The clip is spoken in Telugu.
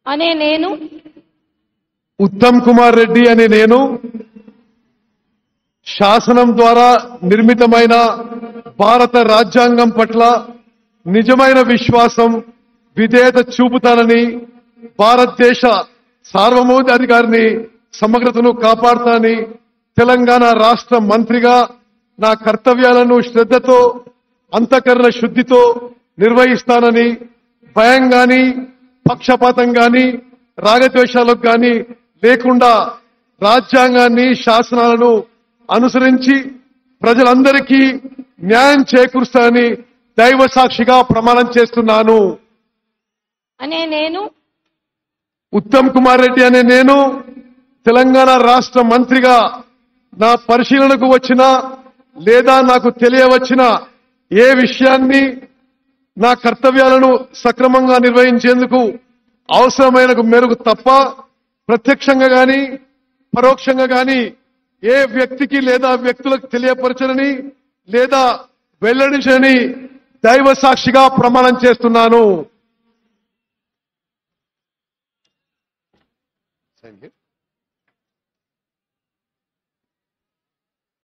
అనే నేను ఉత్తమ్ కుమార్ రెడ్డి అనే నేను శాసనం ద్వారా నిర్మితమైన భారత రాజ్యాంగం పట్ల నిజమైన విశ్వాసం విధేయత చూపుతానని భారతదేశ సార్వభౌమాధికారాన్ని సమగ్రతను కాపాడుతానని తెలంగాణ రాష్ట్ర మంత్రిగా నా కర్తవ్యాలను శ్రద్ధతో అంతఃకరణ శుద్ధితో నిర్వహిస్తానని భయం గాని పక్షపాతం గాని రాగద్వేషాలకు గాని లేకుండా రాజ్యాంగాన్ని శాసనాలను అనుసరించి ప్రజలందరికీ న్యాయం చేకూరుస్తానని దైవ సాక్షిగా ప్రమాణం చేస్తున్నాను అనే నేను ఉత్తమ్ కుమార్ రెడ్డి అనే నేను తెలంగాణ రాష్ట్ర మంత్రిగా నా పరిశీలనకు వచ్చిన లేదా నాకు తెలియవచ్చిన ఏ విషయాన్ని నా కర్తవ్యాలను సక్రమంగా నిర్వహించేందుకు అవసరమైన మేరకు తప్ప ప్రత్యక్షంగా గాని పరోక్షంగా గాని ఏ వ్యక్తికి లేదా వ్యక్తులకు తెలియపరచనని లేదా వెల్లడించని దైవ సాక్షిగా ప్రమాణం చేస్తున్నాను.